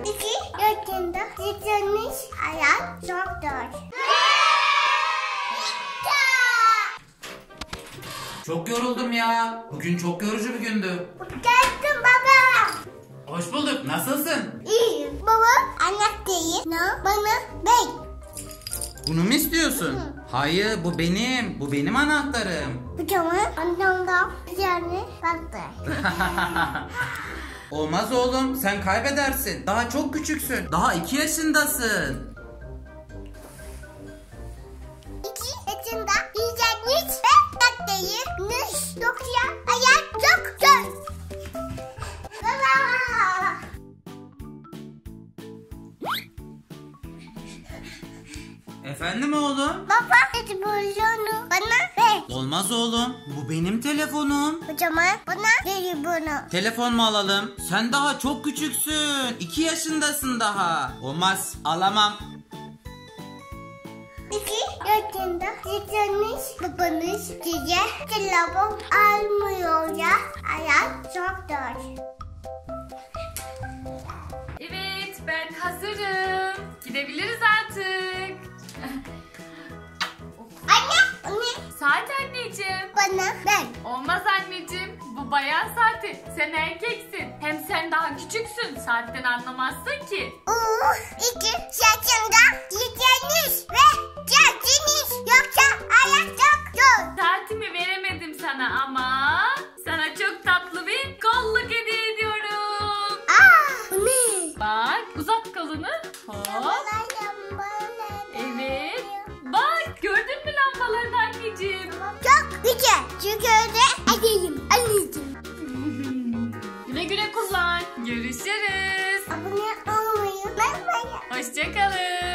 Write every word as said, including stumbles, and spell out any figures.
İki yaşında yetişmiş hayat çok zor. Çok yoruldum ya. Bugün çok yorucu bir gündü. Geldim baba. Hoş bulduk. Nasılsın? İyiyim. Baba anne değil. Ne? Bana bey. Bunu mu istiyorsun? Hayır, bu benim. Bu benim anahtarım. Bu zaman annemden yani baktı. Olmaz oğlum. Sen kaybedersin. Daha çok küçüksün. Daha iki yaşındasın. İki yaşında yiyecekmiş ve tatlıyı nüş dokuya hayat çok zor. Baba. Efendim oğlum? Baba hadi bunu bana ver. Olmaz oğlum. Bu benim telefonum. O zaman bana ver bunu. Telefon mu alalım? Sen daha çok küçüksün. iki yaşındasın daha. Olmaz. Alamam. İki yaşında yetişmiş babanız size telefon almıyor ya. Hayat çok zor. Evet, ben hazırım. Gidebiliriz artık. Anne, anne Saat anneciğim. bana ver. Olmaz anneciğim. Bu bayan saati. Sen erkeksin. Hem sen daha küçüksün. Saatten anlamazsın ki. Oo, iki yaşında yetişmiş ve geldiniz. Yoksa hayat çok zor. Saatimi veremedim sana ama sana çok tatlı bir kolluk hediye ediyorum. Aa, bu ne? Bak, uzat kolunu. Hop. Evet. Bak, gördün mü lambalarını anneciğim? Çok güzel. Çünkü öyle edeyim. Anneciğim. Güle güle kullan. Görüşürüz. Abone olmayı unutmayın. Hoşçakalın.